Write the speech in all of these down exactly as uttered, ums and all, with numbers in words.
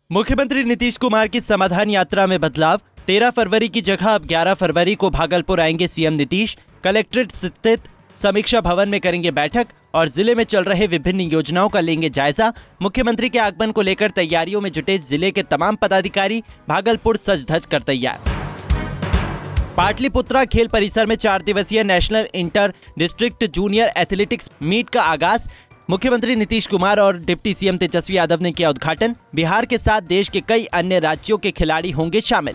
मुख्यमंत्री नीतीश कुमार की समाधान यात्रा में बदलाव। तेरह फरवरी की जगह अब ग्यारह फरवरी को भागलपुर आएंगे सीएम नीतीश। कलेक्ट्रेट स्थित समीक्षा भवन में करेंगे बैठक और जिले में चल रहे विभिन्न योजनाओं का लेंगे जायजा। मुख्यमंत्री के आगमन को लेकर तैयारियों में जुटे जिले के तमाम पदाधिकारी। भागलपुर सज धज कर तैयार। पाटलिपुत्रा खेल परिसर में चार दिवसीय national inter district junior athletics meet का आगाज। मुख्यमंत्री नीतीश कुमार और डिप्टी सीएम तेजस्वी यादव ने किया उद्घाटन। बिहार के साथ देश के कई अन्य राज्यों के खिलाड़ी होंगे शामिल।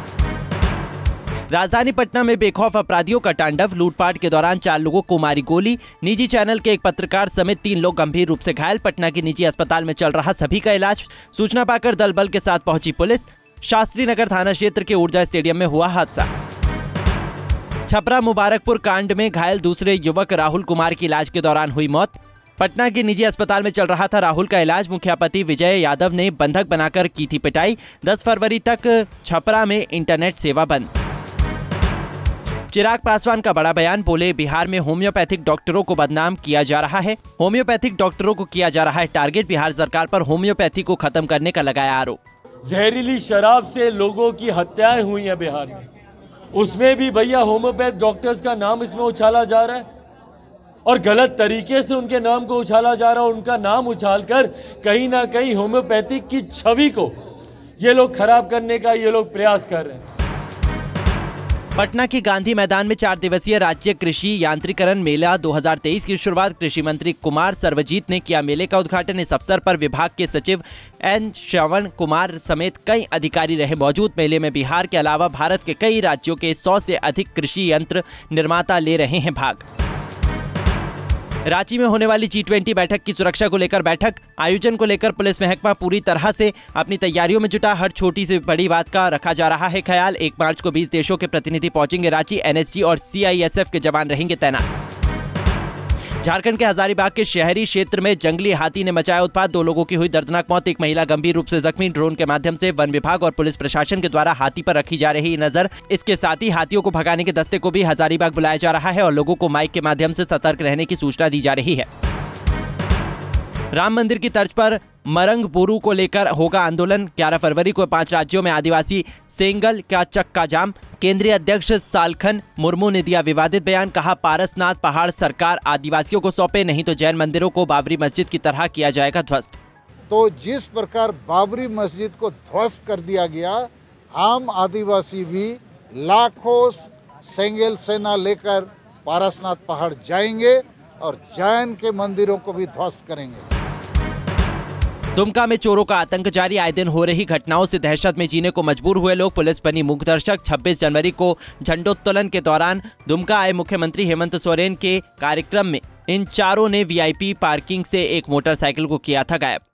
राजधानी पटना में बेखौफ अपराधियों का तांडव। लूटपाट के दौरान चार लोगों को मारी गोली। निजी चैनल के एक पत्रकार समेत तीन लोग गंभीर रूप से घायल। पटना के निजी अस्पताल में चल रहा सभी का इलाज। सूचना पाकर दल बल के साथ पहुंची पुलिस। शास्त्री नगर थाना क्षेत्र के ऊर्जा स्टेडियम में हुआ हादसा। छपरा मुबारकपुर कांड में घायल दूसरे युवक राहुल कुमार की इलाज के दौरान हुई मौत। पटना के निजी अस्पताल में चल रहा था राहुल का इलाज। मुखियापति विजय यादव ने बंधक बनाकर की थी पिटाई। दस फरवरी तक छपरा में इंटरनेट सेवा बंद। चिराग पासवान का बड़ा बयान। बोले, बिहार में होम्योपैथिक डॉक्टरों को बदनाम किया जा रहा है। होम्योपैथिक डॉक्टरों को किया जा रहा है टारगेट। बिहार सरकार पर होम्योपैथी को खत्म करने का लगाया आरोप। जहरीली शराब से लोगों की हत्याएं हुई हैं बिहार में, उसमें भी भैया होम्योपैथ डॉक्टर्स का नाम इसमें उछाला जा रहा है और गलत तरीके से उनके नाम को उछाला जा रहा है। उनका नाम उछालकर कहीं ना कहीं होम्योपैथिक की छवि को ये लोग खराब करने का ये लोग प्रयास कर रहे हैं। पटना के गांधी मैदान में चार दिवसीय राज्य कृषि यांत्रिकरण मेला दो हज़ार तेईस की शुरुआत कृषि मंत्री कुमार सर्वजीत ने किया। मेले का उद्घाटन। इस अवसर पर विभाग के सचिव एन श्रवण कुमार समेत कई अधिकारी रहे मौजूद। मेले में बिहार के अलावा भारत के कई राज्यों के सौ से अधिक कृषि यंत्र निर्माता ले रहे हैं भाग। रांची में होने वाली जी ट्वेंटी बैठक की सुरक्षा को लेकर बैठक। आयोजन को लेकर पुलिस महकमा पूरी तरह से अपनी तैयारियों में जुटा। हर छोटी से बड़ी बात का रखा जा रहा है ख्याल। एक मार्च को बीस देशों के प्रतिनिधि पहुंचेंगे रांची। एनएसजी और सीआईएसएफ के जवान रहेंगे तैनात। झारखंड के हजारीबाग के शहरी क्षेत्र में जंगली हाथी ने मचाया उत्पात। दो लोगों की हुई दर्दनाक मौत। एक महिला गंभीर रूप से जख्मी। ड्रोन के माध्यम से वन विभाग और पुलिस प्रशासन के द्वारा हाथी पर रखी जा रही नजर। इसके साथ ही हाथियों को भगाने के दस्ते को भी हजारीबाग बुलाया जा रहा है और लोगों को माइक के माध्यम से सतर्क रहने की सूचना दी जा रही है। राम मंदिर की तर्ज पर मरंग बोरू को लेकर होगा आंदोलन। ग्यारह फरवरी को पांच राज्यों में आदिवासी सेंगल का चक्का जाम। केंद्रीय अध्यक्ष सालखन मुर्मू ने दिया विवादित बयान। कहा, पारसनाथ पहाड़ सरकार आदिवासियों को सौंपे, नहीं तो जैन मंदिरों को बाबरी मस्जिद की तरह किया जाएगा ध्वस्त। तो जिस प्रकार बाबरी मस्जिद को ध्वस्त कर दिया गया, आम आदिवासी भी लाखों सेंगल सेना लेकर पारसनाथ पहाड़ जाएंगे और जैन के मंदिरों को भी ध्वस्त करेंगे। दुमका में चोरों का आतंक जारी। आए दिन हो रही घटनाओं से दहशत में जीने को मजबूर हुए लोग। पुलिस बनी मूकदर्शक। छब्बीस जनवरी को झंडोत्तोलन के दौरान दुमका आए मुख्यमंत्री हेमंत सोरेन के कार्यक्रम में इन चारों ने वीआईपी पार्किंग से एक मोटरसाइकिल को किया था गायब।